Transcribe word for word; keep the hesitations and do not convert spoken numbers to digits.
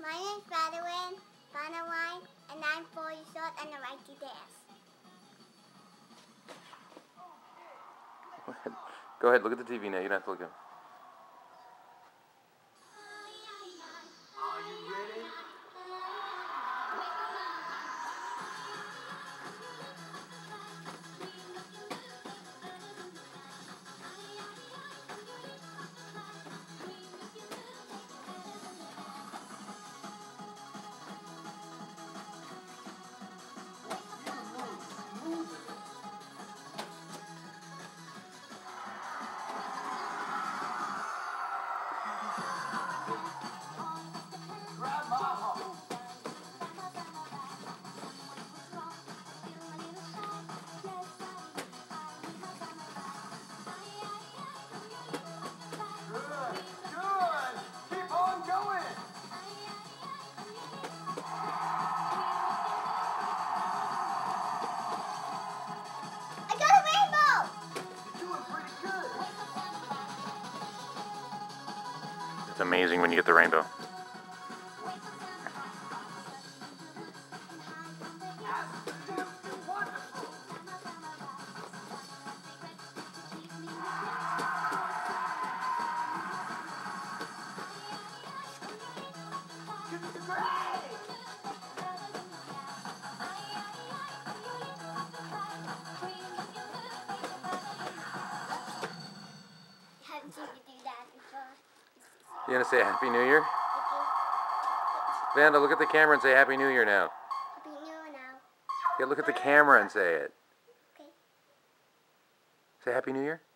My name's Madeline Bonawine, and I'm four years old, and I like to dance. Go ahead. Go ahead, look at the T V now. You don't have to look at him. Are you ready? Grab my heart. Good, good. Keep on going. I got a rainbow! You're doing pretty good. It's amazing when you get the rainbow. Absolutely wonderful. Great. I haven't seen you do that before. You gonna say Happy New Year? Okay. Vanda, look at the camera and say Happy New Year now. Happy New Year now. Yeah, look at the camera and say it. Okay. Say Happy New Year.